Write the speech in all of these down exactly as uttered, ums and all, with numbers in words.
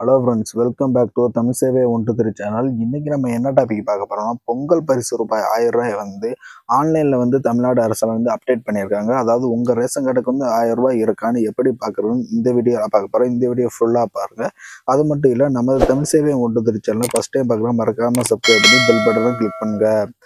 Hello friends, welcome back to Tamil சேவை ஒன்று திரு channel. இன்னைக்கு நம்ம என்ன டாபிக் பார்க்க போறோம்னா, பொங்கல் பரிசு ரூபாய் ஆயிரம் ரூபாய் வந்து ஆன்லைன்ல வந்து தமிழ்நாடு அரசால் வந்து அப்டேட் பண்ணியிருக்காங்க. அதாவது உங்க ரேஷன் கார்டுக்கு வந்து ஆயிரம் ரூபாய் இருக்கான்னு எப்படி பார்க்கறதுன்னு இந்த வீடியோ பார்க்க போறோம். இந்த வீடியோ ஃபுல்லா பாருங்க. அது மட்டும் இல்ல, நமது தமிழ் சேவை ஒன்று திரு சேனல் ஃபர்ஸ்ட் டைம் பார்க்கலாம், மறக்காம சப்ஸ்கிரைப் பண்ணி பெல் பட்டனை கிளிக் பண்ணுங்க.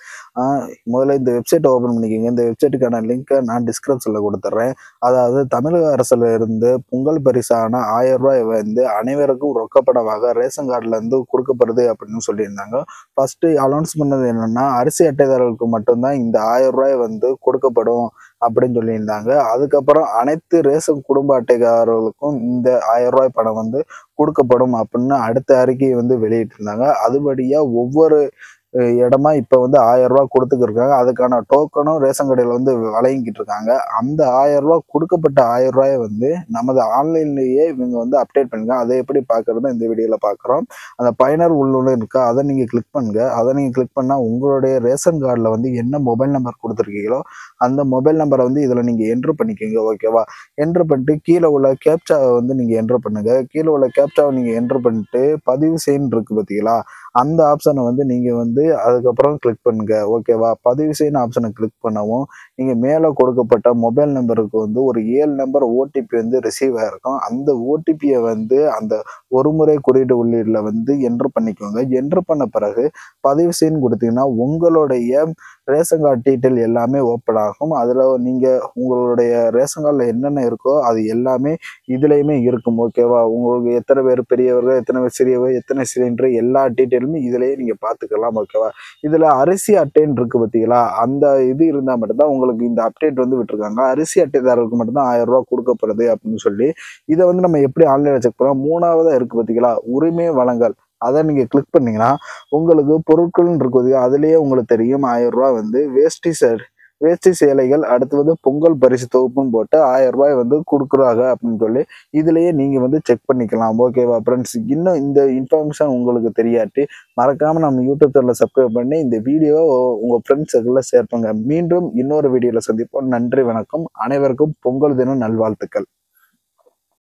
முதல்ல இந்த வெப்சைட் ஓபன் பண்ணிக்கோங்க. இந்த வெப்சைட்டுக்கான லிங்கை நான் டிஸ்கிரிப்ஷன்ல கொடுத்துட்றேன். அதாவது தமிழக அரசுல இருந்து பொங்கல் பரிசான ஆயிரம் ரூபாய் வந்து அனைவருக்கும் ரொக்கப்படமாக ரேஷன் கார்டுல இருந்து கொடுக்கப்படுது அப்படின்னு சொல்லியிருந்தாங்க. ஃபர்ஸ்ட் அனௌன்ஸ் பண்ணது என்னன்னா, அரிசி அட்டைதாரர்களுக்கு மட்டும்தான் இந்த ஆயிரம் ரூபாய் வந்து கொடுக்கப்படும் அப்படின்னு சொல்லியிருந்தாங்க. அதுக்கப்புறம் அனைத்து ரேஷன் குடும்ப அட்டைதாரர்களுக்கும் இந்த ஆயிரம் ரூபாய் பணம் வந்து கொடுக்கப்படும் அப்படின்னு அடுத்த அறிக்கையை வந்து வெளியிட்டு இருந்தாங்க. அதுபடியா ஒவ்வொரு இடமா இப்ப வந்து ஆயிரம் ரூபாய் கொடுத்துக்கிட்டு இருக்காங்க. அதுக்கான டோக்கனும் ரேஷன் கடையில் வந்து வழங்கிக்கிட்டு இருக்காங்க. அந்த ஆயிரம் ரூபாய் கொடுக்கப்பட்ட ஆயிரம் ரூபாய் வந்து நமது ஆன்லைன்லயே இவங்க வந்து அப்டேட் பண்ணுங்க. அதை எப்படி பார்க்கறது இந்த வீடியோல பார்க்குறோம். அந்த பயனர் உள்ளுன்னு இருக்கா, அதை நீங்க கிளிக் பண்ணுங்க. அதை நீங்க கிளிக் பண்ணா உங்களுடைய ரேஷன் கார்டில் வந்து என்ன மொபைல் நம்பர் கொடுத்துருக்கீங்களோ அந்த மொபைல் நம்பரை வந்து இதுல நீங்க என்ட்ரு பண்ணிக்கோங்க. ஓகேவா? என்ட்ரு பண்ணிட்டு கீழே உள்ள கேப்சாவை வந்து நீங்க என்ட்ரு பண்ணுங்க. கீழே உள்ள கேப்சாவை நீங்க என்ட்ரு பண்ணிட்டு பதிவு செய்யணும் இருக்கு பார்த்தீங்களா, அந்த ஆப்ஷனை வந்து நீங்க வந்து அதுக்கப்புறம் கிளிக் பண்ணுங்க. ஓகேவா? பதிவு செய்யணும் ஆப்ஷனை கிளிக் பண்ணவும் நீங்க மேலே கொடுக்கப்பட்ட மொபைல் நம்பருக்கு வந்து ஒரு ஏழு நம்பர் ஓடிபி வந்து ரிசீவ் ஆயிருக்கும். அந்த ஓடிபியை வந்து அந்த ஒரு முறை குறியீடு உள்ளீடுல வந்து என்ட்ரு பண்ணிக்கோங்க. என்ட்ரு பண்ண பிறகு பதிவு செய்யணும் கொடுத்தீங்கன்னா உங்களுடைய ரேஷன் கார்டு டீட்டெயில் எல்லாமே ஓப்பன் ஆகும். அதுல நீங்க உங்களுடைய ரேஷன் கார்டில் என்னென்ன இருக்கோ அது எல்லாமே இதுலயுமே இருக்கும். ஓகேவா? உங்களுக்கு எத்தனை பேர் பெரியவர்கள், எத்தனை பேர் சிறியவர், எத்தனை சிலிண்டர், எல்லா டீட்டெயிலுமே இதுலயே நீங்க பார்த்துக்கலாம். ஓகேவா? இதுல அரிசி அட்டைன்னு இருக்கு பார்த்தீங்களா, அந்த இது இருந்தால் மட்டும்தான் உங்களுக்கு இந்த அப்டேட் வந்து விட்டுருக்காங்க. அரிசி அட்டைதாரருக்கு மட்டும்தான் ஆயிரம் ரூபாய் கொடுக்கப்படுது அப்படின்னு சொல்லி இதை வந்து நம்ம எப்படி ஆன்லைன்ல செக் பண்ணோம். மூணாவதா இருக்கு பார்த்தீங்களா, உரிமை வழங்கல், அதை நீங்க கிளிக் பண்ணீங்கன்னா உங்களுக்கு பொருட்கள்னு இருக்குது. அதுலயே உங்களுக்கு தெரியும் ஆயிரம் ரூபாய் வந்து வேஷ்டி சைடு வேஷ்டி சேலைகள், அடுத்து வந்து பொங்கல் பரிசு தொகுப்புன்னு போட்டு ஆயிரம் ரூபாய் வந்து கொடுக்குறாங்க அப்படின்னு சொல்லி இதுலயே நீங்க வந்து செக் பண்ணிக்கலாம். ஓகேவா ஃப்ரெண்ட்ஸ்? இன்னும் இந்த இன்ஃபர்மேஷன் உங்களுக்கு தெரியாட்டி மறக்காம நம்ம யூடியூப் சேனலை சப்ஸ்கிரைப் பண்ணி இந்த வீடியோவை உங்க ஃப்ரெண்ட்ஸ் சர்க்கிளில் ஷேர் பண்ணுங்க. மீண்டும் இன்னொரு வீடியோல சந்திப்போம். நன்றி, வணக்கம். அனைவருக்கும் பொங்கல் தின நல்வாழ்த்துக்கள்.